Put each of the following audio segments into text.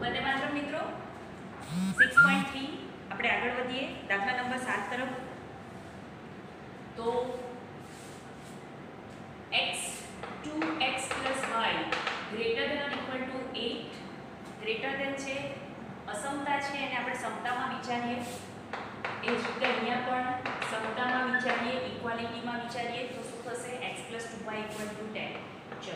વંદે માતરમ મિત્રો 6.3 આપણે આગળ વધીએ દાખલા નંબર 7 તરફ. તો x 2x + y greater than or equal to 8 greater than છે અસમતા છે અને આપણે સમતામાં વિચારીએ એ જ રીતે અહીંયા પણ સમતામાં વિચારીએ ઇક્વાલિટીમાં વિચારીએ તો શું થશે x + 2y = 10. ચલો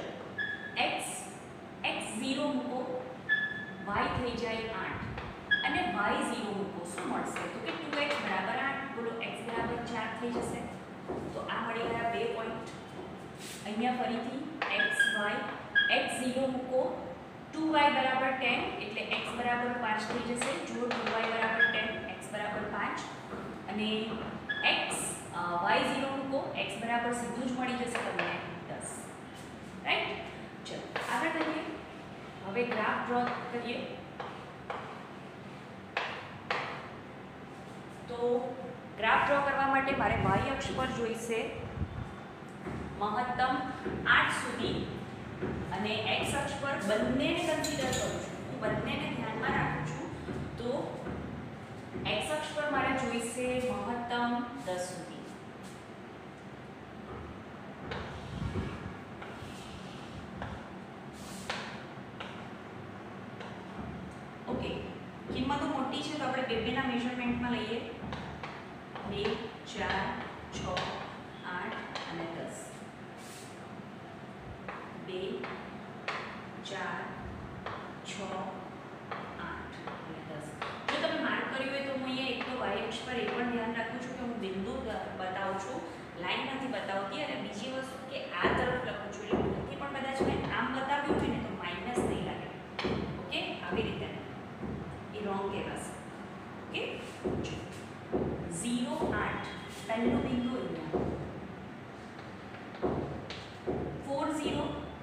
x 0 મૂકો y થઈ જાય 8 અને y 0 મૂકો શું મળશે તો કે 2x = 8 બોલો x = 4 થઈ જશે. તો આ મળી ગયા બે પોઈન્ટ. અહીંયા ફરીથી x 0 મૂકો 2y = 10 એટલે x = 5 થઈ જશે. જો 2y = 10 x = 5 અને y 0 મૂકો x = સીધું જ મળી જશે તમને 10. રાઈટ. ચલો આગળ કરીએ. હવે ગ્રાફ ડ્રો કરીએ. તો ગ્રાફ ડ્રો કરવા માટે મારે y અક્ષ પર જોઈશે મહત્તમ 8 સુધી અને x અક્ષ પર બંનેને કન્સિડર કરું છું. હું બંનેને ધ્યાનમાં રાખું છું. તો x અક્ષ પર મારે જોઈશે મહત્તમ 10 સુધી. ઓકે, કિંમતો મોટી છે તો આપણે બેબેના મેઝરમેન્ટમાં લઈએ. 2 4 6 8 અને 10. 2 4 6 8 અને 10. જો તમે માર્ક કર્યું હોય તો હું અહીંયા એક તો y અક્ષ પર એ પણ ધ્યાન રાખું છું કે હું બિંદુ બતાવું છું, લાઈન નથી બતાવતી. અને બીજી વસ્તુ કે આ તરફ લખું છું એટલે ભૂલથી પણ કદાચ મેં આમ બતાવ્યું હોય ને તો માઇનસ નહીં લાગે. ઓકે, આવી રીતે એ રોંગ કહેવાશે. ઓકે, 0 8 પહેલું બિંદુ અહીંયા 4 0.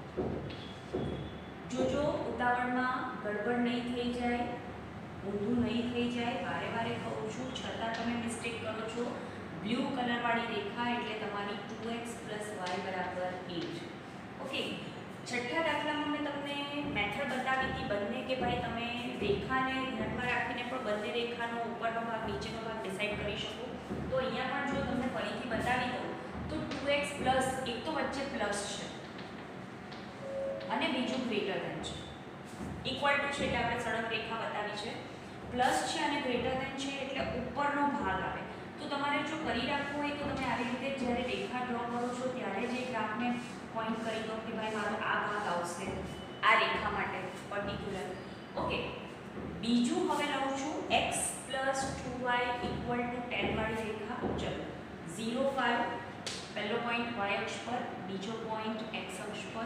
જોજો ઉતાવળમાં ગડબડ નહીં થઈ જાય, ઊંધું નહીં થઈ જાય. વારે વારે કહું છું છતાં તમે મિસ્ટેક કરો છો. બ્લુ કલરવાળી રેખા એટલે તમારી 2x + y = 8. ઓકે, છઠ્ઠા દાખલામાં મેં તમને મેથડ બતાવી હતી બંને કે ભાઈ તમે રેખાને ધ્યાનમાં રાખીને પણ બંને રેખાનો ઉપરનો ભાગ નીચેનો ભાગ ડિસાઈડ કરી શકો. તો અહીંયા પણ જો તમને ફરીથી બતાવી દઉં તો 2x પ્લસ એક તો વચ્ચે પ્લસ છે અને બીજું ગ્રેટર ધેન છે. ઇક્વલ ટુ છે એટલે આપણે સળંગ રેખા બતાવી છે. પ્લસ છે અને ગ્રેટર ધેન છે એટલે ઉપરનો ભાગ આવે. તો તમારે જો કરી રાખવું હોય તો તમે આવી રીતે જ્યારે રેખા ડ્રો કરો છો ત્યારે જ ગ્રાફને પોઈન્ટ કરી દો કે ભાઈ મારો આ ભાગ આવશે આ રેખા માટે પર્ટિક્યુલર. ઓકે, બીજું હવે લઉં છું x + 2y = 10 વાળી રેખા. ચલો 0 5 પહેલો પોઈન્ટ y અક્ષ પર, બીજો પોઈન્ટ x અક્ષ પર.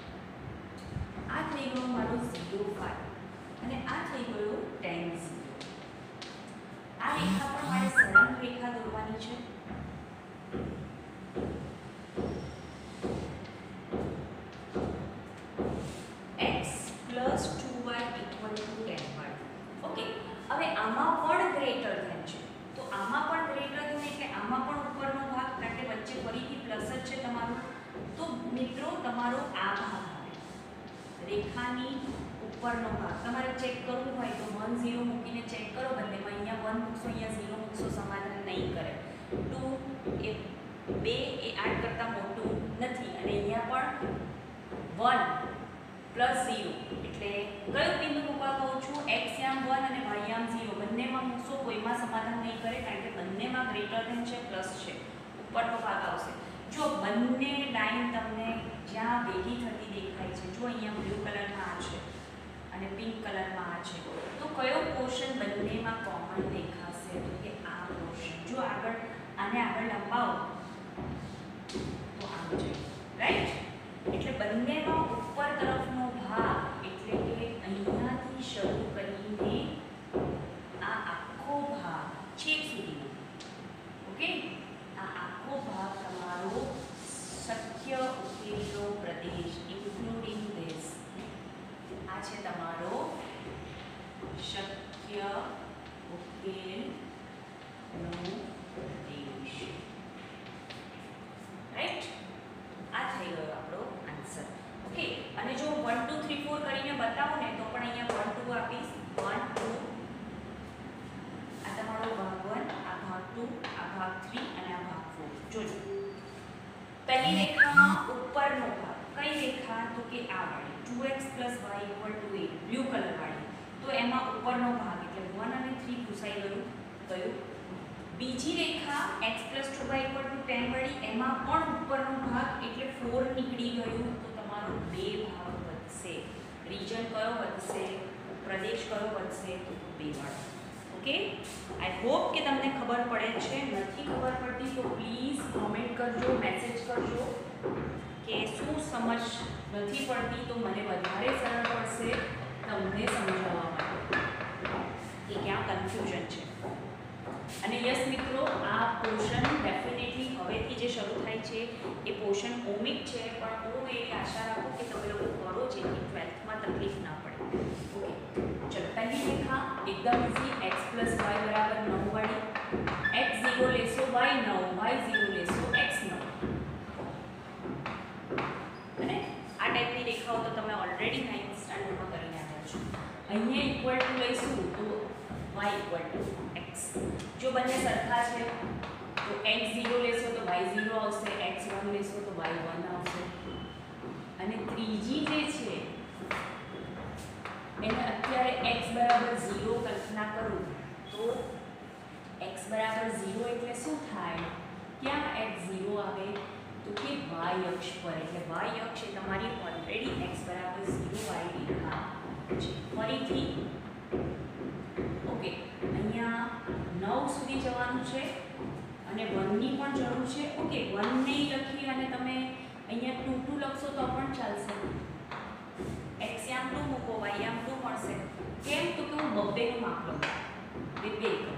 આ થઈ ગયો મારો 0 5 અને આ થઈ ગયો 10 0. આ રેખા પર મારે સળંગ રેખા દોરવાની છે. x + 2y = 10 વાળી. ઓકે, હવે આમાં પણ ગ્રેટર ધેન છે. તો આમાં પણ ગ્રેટર ધેન એટલે આમાં પણ ઉપરનો ભાગ, કારણ કે વચ્ચે ફરીથી પ્લસ જ છે તમારું. તો મિત્રો તમારો આ ભાગ આવે રેખાની ઉપરનો ભાગ. તમારે ચેક કરવું હોય તો 1 0 મૂકીને ચેક કરો બંનેમાં. અહીંયા 1 મૂકશો, અહીંયા 0 મૂકશો, સમાધાન નહીં કરે. 2 એ 8 કરતાં મોટું નથી અને અહીંયા પણ 1 + 0 એટલે કયું બિંદુ મૂકવા કહું છું? x યામ 1 અને y યામ 0 બંનેમાં મૂકશો, કોઈમાં સમાધાન નહીં કરે કારણ કે બંનેમાં ગ્રેટર ધેન છે, પ્લસ છે, ઉપરનો ભાગ આવશે. જો બંને લાઈન તમને જ્યાં ભેગી થતી દેખાય છે, જો અહીંયા બ્લુ કલરમાં આ છે અને પિંક કલરમાં આ છે, તો કયો પોર્શન બંનેમાં કોમન દેખાશે? તો કે આ પોર્શન. જો આગળ આને આગળ લંબાવો તો આમ જાય. રાઈટ. એટલે બંનેનો ઉપર તરફનો ભાગ એટલે કે અહીંયાથી શરૂ કરીને આ આખો ભાગ છેક સુધીનો. ઓકે, આ આખો ભાગ તમારો શક્ય ઉકેલનો પ્રદેશ ઇન્ક્લુડિંગ ધીસ. આ છે તમારો શક્ય ઉકેલનો પ્રદેશ. રાઈટ. આ થઈ ગયો આપણો આન્સર. ઓકે, અને જો 1 2 3 4 કરીને બતાવું ને તો પણ અહીંયા 1 2 આપીશ, ભાગ 3 અને આ ભાગ 4. જોજો પહેલી રેખામાં ઉપરનો ભાગ કઈ રેખા તો કે આ વાળી 2x + y = 8 બ્લુ કલર વાળી. તો એમાં ઉપરનો ભાગ એટલે 1 અને 3 ભૂસાઈ ગયું. બીજી રેખા x + 2y = 10 વાળી એમાં પણ ઉપરનો ભાગ એટલે 4 નીકળી ગયું. તો તમારો બે ભાગ વધશે. રીજન કયો વધશે? પ્રદેશ કયો વધશે? તો બે વાળો. ઓકે, આઈ હોપ કે તમને ખબર પડે છે. નથી ખબર પડતી તો પ્લીઝ કોમેન્ટ કરજો, મેસેજ કરજો કે શું સમજ નથી પડતી, તો મને વધારે સરળ પડશે તમને સમજાવવા માટે કે ક્યાં કન્ફ્યુઝન છે. અને યસ મિત્રો, આ પોર્શન ડેફિનેટલી હવેથી જે શરૂ થાય છે એ પોર્શન ઓમિક છે, પણ હું એવી આશા રાખું કે તમે લોકો કરો જેથી 12થમાં તકલીફ ના પડે. ઓકે, ચલો પહેલી રેખા એકદમ ઇઝી. x + y = 9 વાળી. x 0 લેશો y 9, y 0 લેશો x 9. અને આ ટાઈપની રેખાઓ તો તમે ઓલરેડી 9th સ્ટાન્ડર્ડમાં કરીને આવ્યા છો. અહીંયા ઇક્વલ ટુ લઈશું તો y = x. જો બંને સરખા છે તો x 0 લેશો તો y 0 આવશે, x 1 લેશો તો y 1 આવશે. અને ત્રીજી જે છે એને અત્યારે x = 0 કલ્પના કરું તો x = 0 એટલે શું થાય? ક્યાં x 0 આવે તો કે y અક્ષ પર. એટલે y અક્ષ એ તમારી ઓલરેડી x = 0 વાળી રેખા છે. ફરીથી ઓકે, અહીંયા 9 સુધી જવાનું છે અને 1 ની પણ જરૂર છે. ઓકે, 1 નહીં લખી અને તમે અહીંયા 2 2 લખશો તો પણ ચાલશે. x આમ 2 મૂકો, y આમ 2 મળશે. કેમ તો કે હું બબ્બેનું માપ લઉં, બે કરું.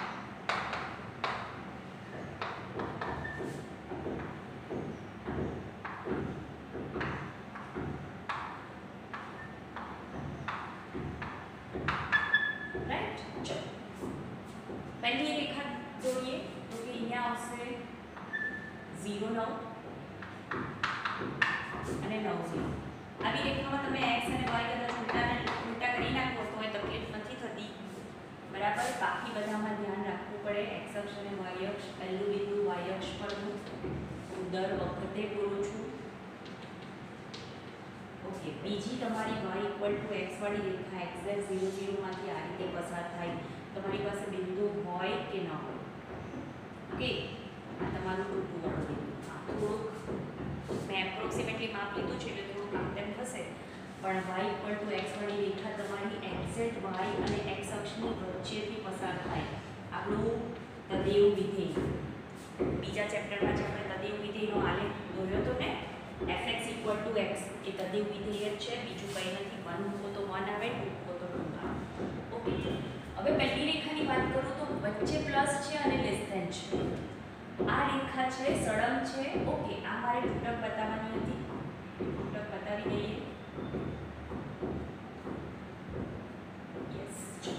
રાઈટ, ચલો પહેલી રેખા જોઈએ તો કે અહીંયા આવશે 0 9 અને 9 0. આવી રેખામાં તમે x અને y કદાચ ઉલટા કરી નાખો તો એ તકલીફ નથી થતી, બરાબર. બાકી બધામાં ધ્યાન રાખવું પડે. x અક્ષ અને y અક્ષ. પહેલું બિંદુ y અક્ષ પરનું હું દર વખતે બોલું છું. ઓકે, બીજી તમારી y = x વાળી રેખા એક્ઝેક્ટ 0 0 માંથી આ રીતે પસાર થાય. તમારી પાસે બિંદુ હોય કે ન હોય. ઓકે, આ તમારું ટૂંકું વાળું બિંદુ. હા, થોડુંક મેં એપ્રોક્સિમેટલી માપ લીધું છે એટલે થોડુંક આમ તેમ થશે, પણ y = x વાળી રેખા તમારી એક્ઝેક્ટ y અને x અક્ષની વચ્ચેથી પસાર થાય. આપણું તદેવ વિધેય બીજા ચેપ્ટરમાં જે આપણે તદેવ વિધેયનો આલેખ દોર્યો હતો ને, fx = x, એ તદેવ વિધેય જ છે, બીજું કંઈ નથી. 1 મૂકો તો 1 આવે, 2 મૂકો તો 2 આવે. ઓકે, હવે પહેલી રેખાની વાત કરું તો વચ્ચે પ્લસ છે અને લેસ ધેન છે. આ રેખા છે, સળંગ છે. ઓકે, આ મારે તૂટક બતાવવાની હતી, તૂટક બતાવી દઈએ. યસ,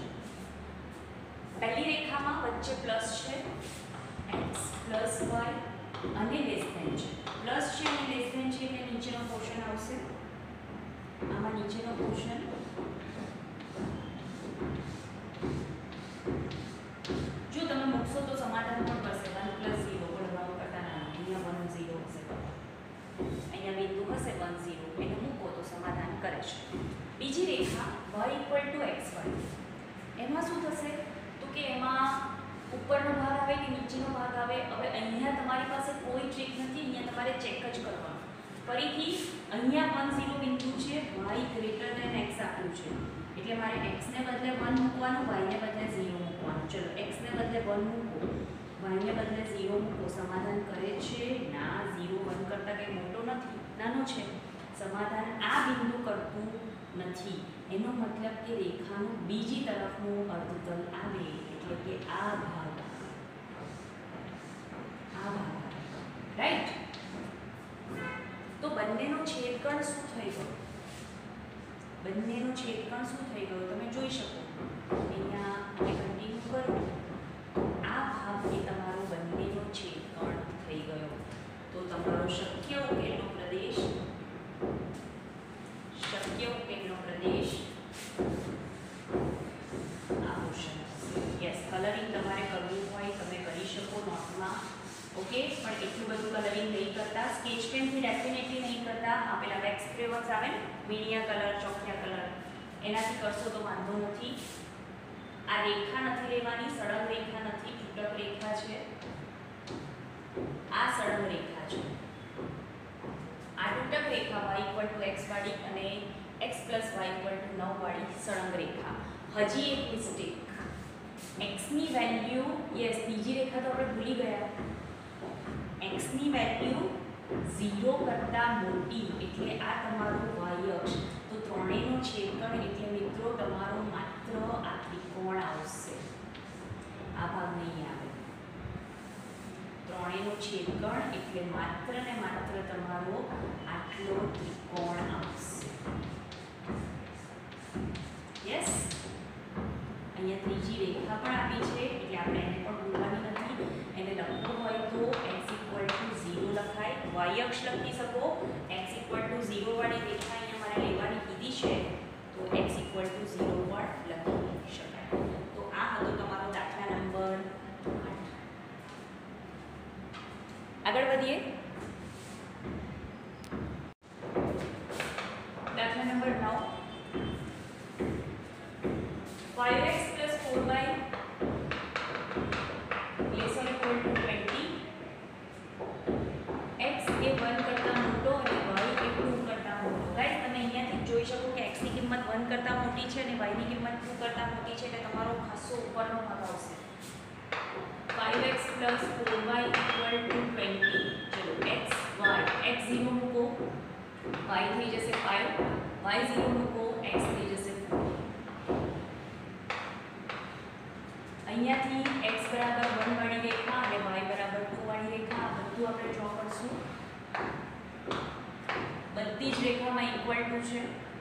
પહેલી રેખામાં વચ્ચે પ્લસ છે, x + y અને લેસ ધેન છે. પ્લસ છે અને લેસ ધેન છે એટલે નીચેનો પોર્શન આવશે. આમાં નીચેનો પોર્શન જો તમે મૂકશો તો સમાધાન પણ કરશે. 1 + 0 પણ કરતા ના, અહીંયા 1 0 હશે, અહીંયા બિંદુ હશે 1 0, એને મૂકો તો સમાધાન કરે છે. બીજી રેખા y = xy. એમાં શું થશે તો કે એમાં ઉપરનો ભાગ આવે કે નીચેનો ભાગ આવે. હવે અહીંયા તમારી પાસે કોઈ ટ્રીક નથી, અહીંયા તમારે ચેક જ કરવાનું. ફરીથી અહીંયા 1 0 બિંદુ છે, y > x આપ્યું છે એટલે મારે x ને બદલે 1 મૂકવાનું, y ને બદલે 0 મૂકવાનું. ચલો, x ને બદલે 1 મૂકો, y ને બદલે 0 મૂકો. સમાધાન કરે છે? ના, 0 1 કરતાં કંઈ મોટો નથી, નાનો છે. સમાધાન આ બિંદુ કરતું નથી. એનો મતલબ કે રેખાનું બીજી તરફનું અર્ધતલ આવે એટલે કે આ ભાગ, રાઈટ. તો બંનેનો છેદકણ શું થઈ ગયો? બંનેનો છેદકણ શું થઈ ગયો તમે જોઈ શકો. અહીંયા કન્ટિન્યુ કરો, આ ભાગ એ તમારો બંનેનો છેદકણ થઈ ગયો. તો તમારો શક્ય ઉકેલનો પ્રદેશ આ પોર્શન. યસ, કલરિંગ તમારે કરવું હોય તમે કરી શકો નોટમાં. ઓકે, પણ એટલું બધું કલરિંગ નહીં કરતા, સ્કેચ પેનથી ડેફિનેટલી નહીં કરતા. આ પેલા વેક્સ ફ્રેવર્સ આવે ને, મીડિયા કલર, ચોકિયા કલર, એનાથી કરશો તો વાંધો નથી. આ રેખા નથી લેવાની, સળંગ રેખા નથી, તૂટક રેખા છે. આ સળંગ રેખા છે. આ તૂટક રેખા y x વાળી અને x y 9 વાળી સળંગ રેખા. હજી એક મિસ્ટેક, x ની વેલ્યુ, યસ બીજી રેખા તો આપણે ભૂલી ગયા. x ની વેલ્યુ 0 કરતા મોટી, એટલે આ તમારું y અક્ષ. તો ત્રણેયનો છેદકણ એટલે મિત્રો તમારો માત્ર આ ત્રિકોણ આવશે, આ ભાગ નહીં આવે. ત્રણેયનો છેદકણ એટલે માત્ર ને માત્ર તમારો આટલો ત્રિકોણ આવશે. યસ, અહીંયા ત્રીજી રેખા પણ આપી છે એટલે આપણે એને પણ ભૂલવાની નથી. એને લખવું હોય તો x 0 લખાય, y અક્ષ લખી શકો. x 0 વાળી રેખા અહીંયા મારે લેવાની કીધી છે તો x 0 પણ લખી શકાય. તો આ હતો તમારો દાખલા નંબર 8. આગળ વધીએ. દાખલા number 9. 5x 4y less or equal to 20. x એ 1 કરતા મોટો અને y એ 2 કરતા મોટો. ગાઈસ તમે અહીંયાથી જોઈ શકો કે x ની કિંમત 1 કરતા મોટી છે અને y ની કિંમત 2 કરતા મોટી છે, એટલે તમારો ખાસો ઉપરનો ભાગ આવશે. 5x 4y equal to 20. ચલો x y, x 0 મૂકો, y થઈ જશે 5, y 0 મૂકો, x થઈ જશે 4. અહીંયાથી x બરાબર 1 વાળી રેખા અને y બરાબર 2 વાળી રેખા બધું આપણે ડ્રો કરશું. બધી જ રેખામાં ઇક્વલ ટુ છે.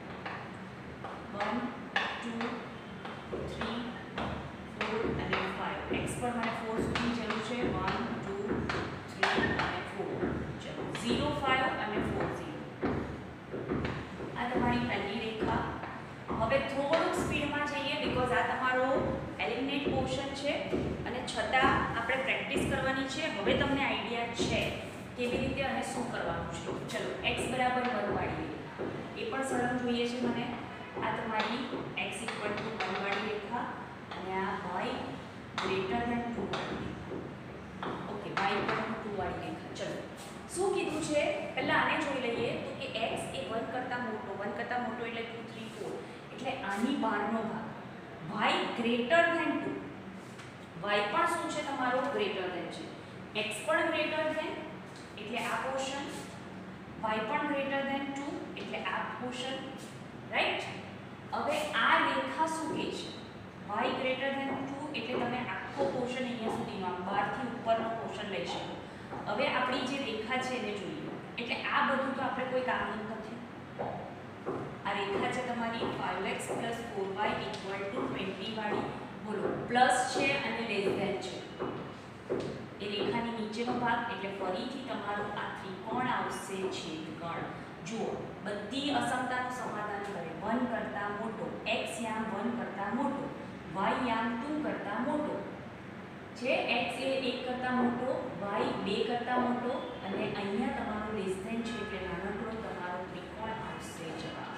1 2 3 4 અને 5. x પર મને 4 સુધી જરૂર છે. 1 2 3 અને 4. ચલો 0 5 અને 4 0. આ તમારી પહેલી રેખા. હવે થોડુંક સ્પીડમાં જઈએ બીકોઝ આ તમારો એલિમિનેટ પોર્શન છે અને છતાં આપણે પ્રેક્ટિસ કરવાની છે. હવે તમને આઈડિયા છે કેવી રીતે અને શું કરવાનું છે. ચલો x બરાબર 1 વાળી રેખા એ પણ સરળ જોઈએ છે મને. આ તમારી x 1 વાળી રેખા અને આ y greater than 2 વાળી રેખા. ઓકે, y પર 2 વાળી રેખા. ચલો શું કીધું છે પહેલા આને જોઈ લઈએ. તો કે x એ 1 કરતા મોટો, 1 કરતા મોટો એટલે 2 3 4, એટલે આની બહારનો ભાગ. y greater than 2, y પણ શું છે તમારો greater than છે. x પણ greater than એટલે આ પોર્શન, y પણ greater than 2 એટલે આ પોર્શન, રાઈટ. હવે આ રેખા શું કહે છે? y greater than 2 એટલે તમે આખો પોર્શન અહીંયા સુધીનો આમ બહારથી ઉપરનો પોર્શન લઈ શકો. હવે આપણી જે રેખા છે એને જોઈએ. એટલે આ બધું તો આપણે કોઈ કામનું નથી. આ રેખા છે તમારી 5x 4y equal to 20 વાળી. બોલો પ્લસ છે અને લેસ ધેન છે. એ રેખાની નીચેનો ભાગ એટલે ફરીથી તમારો આ ત્રિકોણ આવશે છેદકણ. જુઓ બધી અસમતાનું સમાધાન કરે. 1 કરતા મોટો, x યામ 1 કરતા મોટો, y યામ 2 કરતા મોટો છે. x એ 1 કરતા મોટો, y 2 કરતા મોટો અને અહીંયા તમારો લેસ ધેન છે એટલે નાનકડો તમારો ત્રિકોણ આવશે જવાબ.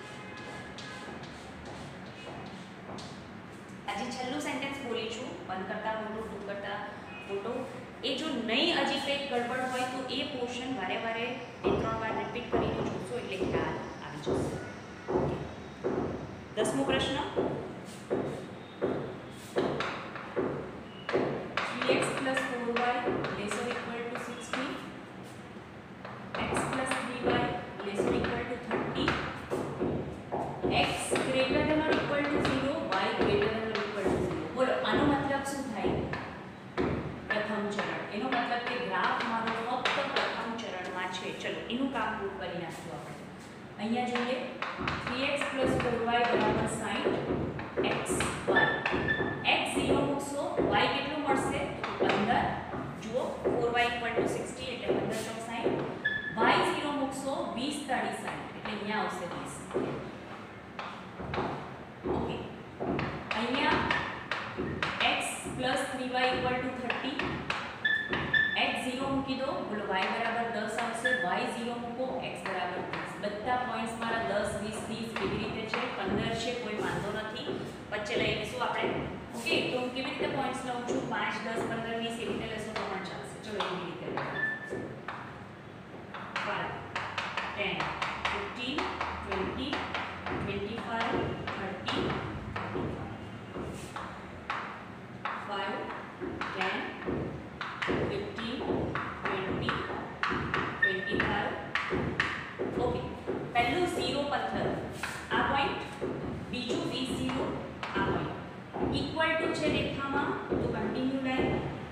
આજે છેલ્લું સેન્ટેન્સ બોલી છું, 1 કરતા મોટો, 2 કરતા મોટો. એ જો નહીં હજી કંઈક ગડબડ હોય તો એ પોર્શન વારે વારે 2-3 વાર રિપીટ કરીને જોશો એટલે ખ્યાલ આવી જશે. ઓકે, 10મો પ્રશ્ન. 3x 4y less or equal to 60, x 3y less or equal to 30, x greater than or equal to 0, y greater than or equal to 0. બોલો આનો મતલબ શું થાય? પ્રથમ ચરણ. એનો મતલબ કે ગ્રાફ મારો ફક્ત પ્રથમ ચરણમાં છે. ચલો એનું કામ પૂરું કરી નાખ્યું આપણે. અહીંયા જોઈએ 3x 4y બરાબર 60, x y. x 0 મૂકશો, y કેટલું મળશે? 15. જુઓ 4y equal to 60 એટલે 15 ચોક 60. y 0 મૂકશો, 20 તાળી 60 એટલે અહીંયા આવશે 20. ઓકે, અહીંયા x 3y equal to 30, x 0 0 મૂકી દો, બોલો y બરાબર 10 આવશે, y0 મૂકો, x બરાબર 10. બધા પોઈન્ટ્સ મારા 10 20 30 કેવી રીતે છે, 15 છે, કોઈ વાંધો નથી, વચ્ચે લઈ લઈશું આપણે. ઓકે, તો હું કેવી રીતે પોઈન્ટ્સ લઉં છું, 5 10 15 20 એવી રીતે લેશો તો પણ ચાલશે. ચલો એવી રીતે લો. 5 10 15 20 25 30 5 10 15 20 25. ઓકે, પહેલું 0 પથ્થર આ પોઈન્ટ, બીજું 20 0 આ પોઈન્ટ, ઇક્વલ ટુ છે રેખામાં તો કન્ટિન્યુ લાઈન.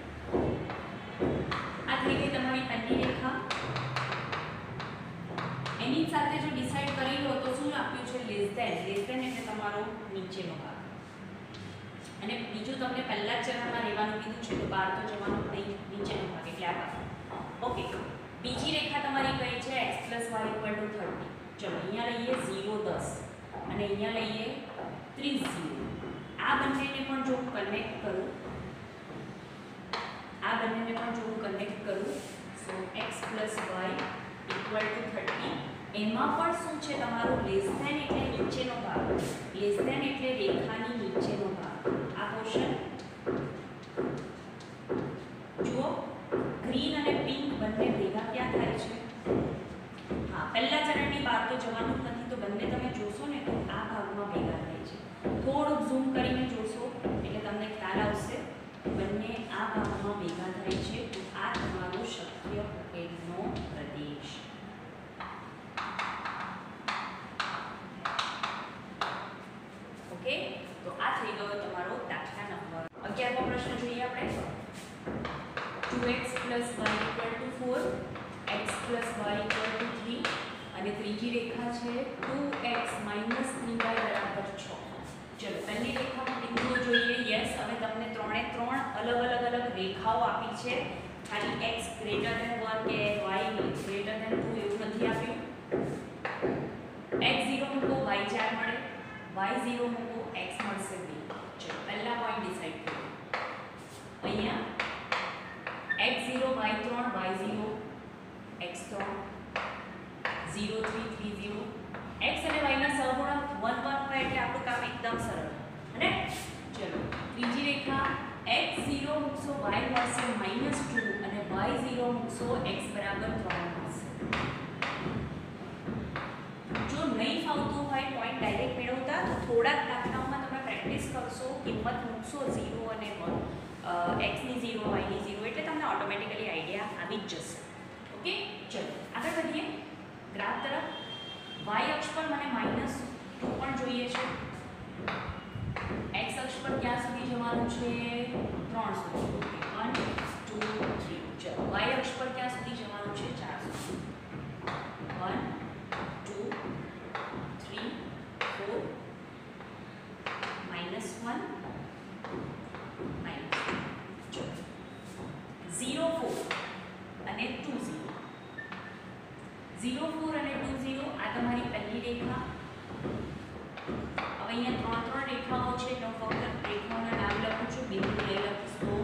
આ થઈ ગઈ તમારી પહેલી રેખા. એની સાથે જો ડિસાઈડ કરી લો તો શું આપ્યું છે, લેસ ધેન એટલે તમારો નીચેનો ભાગ. અને બીજું તમને પહેલા જ ચરણમાં રહેવાનું કીધું છે તો બહાર તો જવાનું નહીં, નીચેનો ભાગ એટલે આ ભાગ. ઓકે, બીજી રેખા તમારી કઈ છે, x + y = 30. ચલો અહીંયા લઈએ 0 10 અને અહીંયા લઈએ 30 0. આ બંનેને પણ જો હું કનેક્ટ કરું, સો x + y = 30. એમાં પણ શું છે તમારું લેસ ધેન એટલે નીચેનો ભાગ, લેસ ધેન એટલે રેખાની નીચેનો ભાગ. આ પોર્શન જુઓ, ગ્રીન અને પિંક બંને ભેગા ક્યાં થાય છે, હા પહેલા ચરણની બહાર તો જવાનું જ નથી, તો બંને તમે જોશો ને તો આ ભાગમાં ભેગા થાય છે. થોડુંક ઝૂમ કરીને જોશો એટલે તમને ખ્યાલ આવશે, બંને આ ભાગમાં ભેગા થાય છે. તો આ તમારો શક્ય ઉકેલનો પ્રદેશ. ઓકે, તો આ થઈ ગયો તમારો દાખલા નંબર 11મો પ્રશ્ન જોઈએ આપણે. 2x + y = 4, x + y = 3 અને ત્રીજી રેખા છે 2x - 3y = 6. ચલો પહેલી રેખામાં બિંદુઓ જોઈએ. યસ, હવે તમને ત્રણે ત્રણ અલગ રેખાઓ આપી છે. ખાલી x > 1 કે y > 2 એવું નથી આપ્યું. x0 મૂકો y 4 મળે, y0 મૂકો x મળશે 2. ચલો પહેલા પોઈન્ટ ડિસાઈડ કરો. અહીંયા x0 y3 y0 x3 0 3 3 0. x અને y ના સહગુણક 1 1 હોય એટલે આપણું કામ એકદમ સરળ. અને ચલો ત્રીજી રેખા x0 મૂકશો y મળશે -2 અને y0 મૂકશો x બરાબર 3 મળશે. જો નહીં ફાવતું હોય પોઈન્ટ ડાયરેક્ટ મેળવતા તો થોડાક દાખલાઓમાં તમે પ્રેક્ટિસ કરશો, કિંમત મૂકશો 0 અને 1, x ની 0 y ની 0 એટલે તમને ઓટોમેટિકલી આઈડિયા આવી જ જશે. ઓકે, ચલો આગળ વધીએ ગ્રાફ તરફ. y અક્ષ પર મને -2 પણ જોઈએ છે, x અક્ષ પર ક્યાં સુધી જવાનું છે, 3 સુધી. 1 2 3. ચલો y અક્ષ પર ક્યાં સુધી જવાનું છે, 4 સુધી. 1 2 3 4 -1 -2. 0 4 અને 2 0. 0 4 અને 2 0 આ તમારી પહેલી રેખા. હવે અહીંયા 3 રેખાઓ છે તો ફક્ત રેખાઓના નામ લખું છું, બિંદુ લઈ લખીશ તો.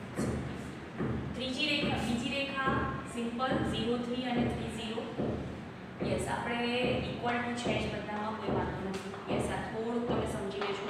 બીજી રેખા સિમ્પલ 0 3 અને 3 0. યસ, આપણે ઇક્વલ ટુ છે જ બધામાં, કોઈ વાંધો નથી. યસ, આ થોડુંક તમે સમજી લેજો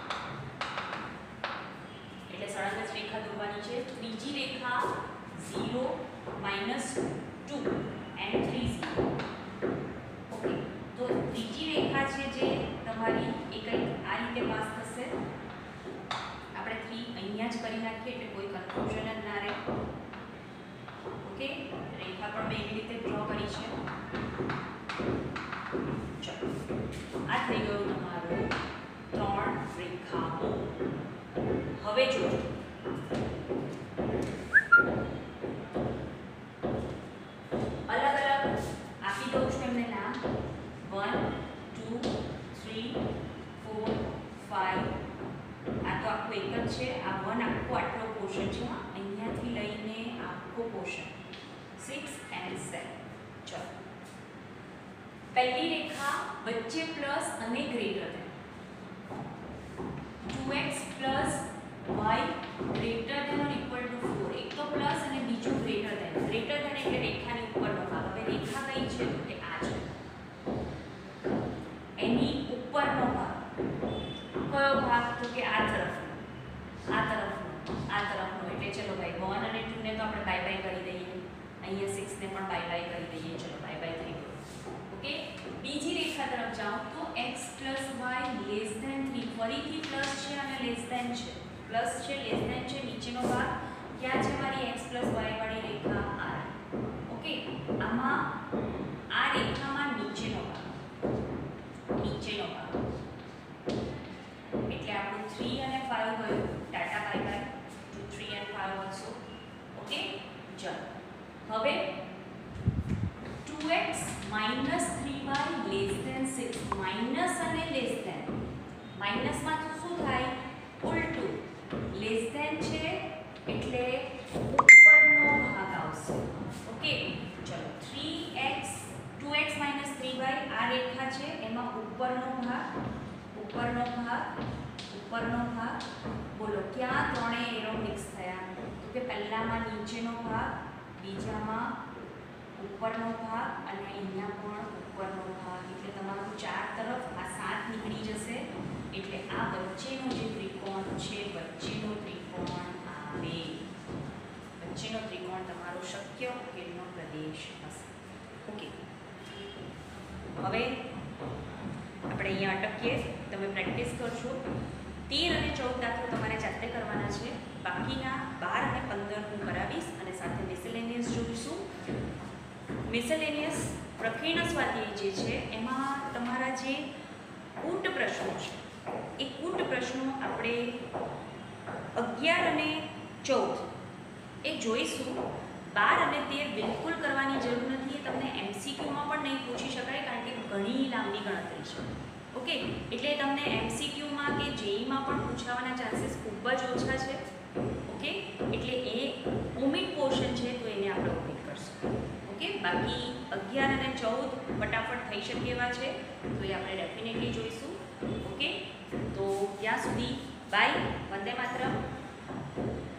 એટલે સળંગ રેખા દોરવાની છે. ત્રીજી રેખા 0 -2 and 3 0. ઓકે, તો ત્રીજી રેખા છે જે તમારી એ કંઈક આ રીતે પાસ થશે. આપણે 3 અહીંયા જ કરી નાખીએ એટલે કોઈ કન્ફ્યુઝન જ ના રહે. ઓકે, રેખા પણ મેં એવી રીતે ડ્રો કરી છે. ચલો આ થઈ ગયું તમારું 3 રેખાઓ. હવે જોજો અલગ આપી દઉં છું એમને નામ. 1 2 3 4 5. આ તો આખું એક જ છે. આ 1 આખો આટલો પોર્શન છે, અહીંયાથી લઈને આખો પોર્શન 6 and 7. ચલો પહેલી રેખા વચ્ચે પ્લસ અને ગ્રેટર ધેન 2x + y > 4. એક તો પ્લસ અને બીજું ગ્રેટર ધેન. પણ બાય બાય કરી દઈએ. ચલો બાય બાય થઈ ગયું. ઓકે, બીજી રેખા તરફ જાઓ તો x + y લેસ ધેન 3. ફરીથી પ્લસ છે અને લેસ ધેન છે. પ્લસ છે, લેસ ધેન છે, નીચેનો ભાગ ક્યાં છે મારી x + y વાળી રેખા આ. ઓકે, આમાં આ રેખામાં નીચેનો ભાગ એટલે આપણું 3 અને 5 ગયું. Tata bye bye to 3 and 5 also. Okay, ચલો હવે 2x - 3y less than 6. Minus અને લેસ ધેન, માઇનસમાં તો શું થાય? ઉલટું. લેસ ધેન છે એટલે ઉપરનો ભાગ આવશે. ઓકે, ચલો 2x - 3y આ રેખા છે, એમાં ઉપરનો ભાગ બોલો ક્યાં ત્રણેય એરો મિક્સ થયા? તો કે પહેલામાં નીચેનો ભાગ, બીજામાં ઉપરનો ભાગ અને અહીંયા પણ ઉપરનો ભાગ. એટલે તમારું 4 તરફ આ 7 નીકળી જશે. એટલે આ વચ્ચેનો જે ત્રિકોણ છે, વચ્ચેનો ત્રિકોણ આવે. વચ્ચેનો ત્રિકોણ તમારો શક્ય ઉકેલનો પ્રદેશ હશે. ઓકે, હવે આપણે અહીંયા અટકીએ. તમે પ્રેક્ટિસ કરશો. 13 અને 14 દાખલો તમારે જાતે કરવાના છે. બાકીના 12 અને 15 હું કરાવીશ અને સાથે મિસેલેનિયસ જોઈશું. મિસેલેનિયસ પ્રકીર્ણ સ્વાધ્યાય જે છે એમાં તમારા જે કૂટ પ્રશ્નો છે એ કૂટ પ્રશ્નો આપણે 11 અને 14 એ જોઈશું. 12 અને 13 બિલકુલ કરવાની જરૂર નથી. એ તમને MCQમાં પણ નહીં પૂછી શકાય કારણ કે ઘણી લાંબી ગણતરી છે. ઓકે, એટલે તમને MCQમાં કે JEEમાં પણ પૂછાવાના ચાન્સીસ ખૂબ જ ઓછા છે. ઓકે, એટલે એ ઓમિટ પોર્શન છે તો એને આપણે ઓમિટ કરશું. ઓકે, બાકી 11 અને 14 ફટાફટ થઈ શકે એવા છે તો એ આપણે ડેફિનેટલી જોઈશું. ઓકે, તો ત્યાં સુધી બાય. વંદે માતરમ.